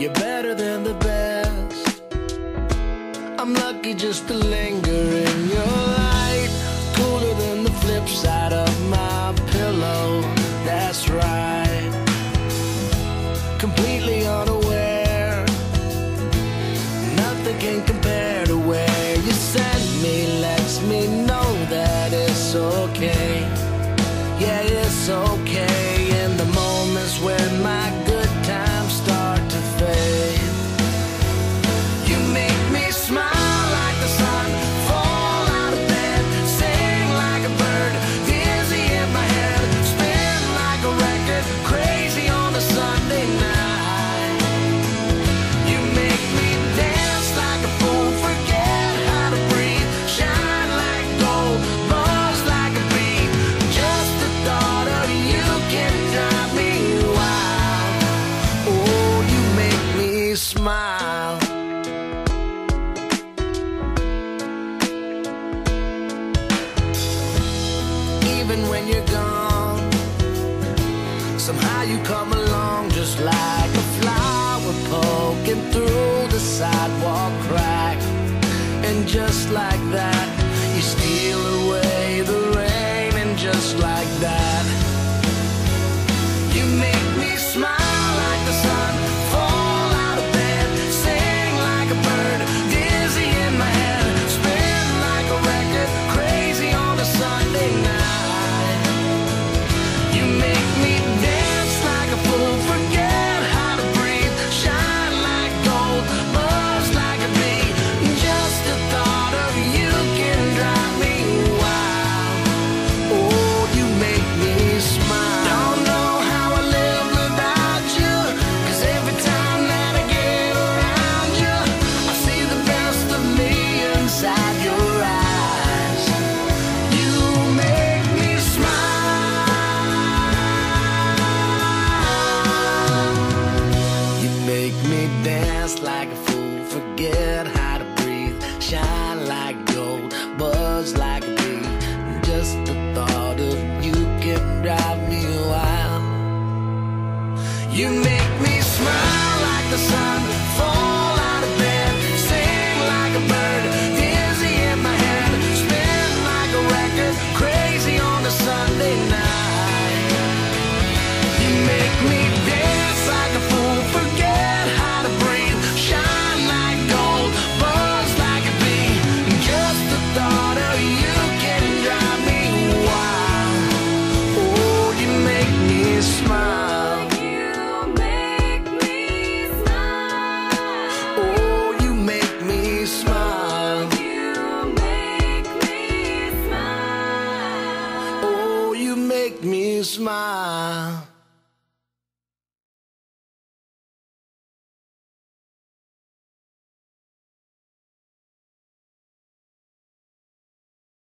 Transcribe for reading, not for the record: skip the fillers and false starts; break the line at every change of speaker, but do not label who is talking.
You're better than the best. I'm lucky just to linger in your light. Cooler than the flip side of my pillow. That's right. Completely unaware. Nothing can compare to where you send me. Lets me know that it's okay. Yeah, it's okay. In the moments when my good times start to fade, you make me smile like the sun, fall out of bed, sing like a bird, dizzy in my head, spin like a record, crazy on a Sunday night. You make me dance like a fool, forget how to breathe, shine like gold, buzz like a bee. Just the thought of you can drive me wild. Oh, you make me smile. Even when you're gone, somehow you come along just like a flower poking through the sidewalk crack. And just like that, you steal away the rain. And just like that, you make me smile like the sun, fall out of bed, sing like a bird, dizzy in my head, spin like a record, crazy on a Sunday night. You make me dance like a fool, forget how to breathe, shine like gold, buzz like a bee. Just the thought of you can drive me wild. Oh, you make me smile. Don't know how I live without you, 'cause every time that I get around you, I see the best of me inside your eyes. You make me smile. You make me dance like a fool, forget how to breathe, shine like gold, buzz like a bee. Just the thought of you can drive me wild. You make me smile like the sun, fall out of bed, sing like a bird, dizzy in my head, spin like a record, crazy on a Sunday night. You make me dance like a fool, forget how to breathe, shine like gold, buzz like a bee. Just the thought of you can drive me wild. Oh, you make me smile.
You make me smile.
Oh, you make me smile.
You make me smile.
Oh, you make me smile.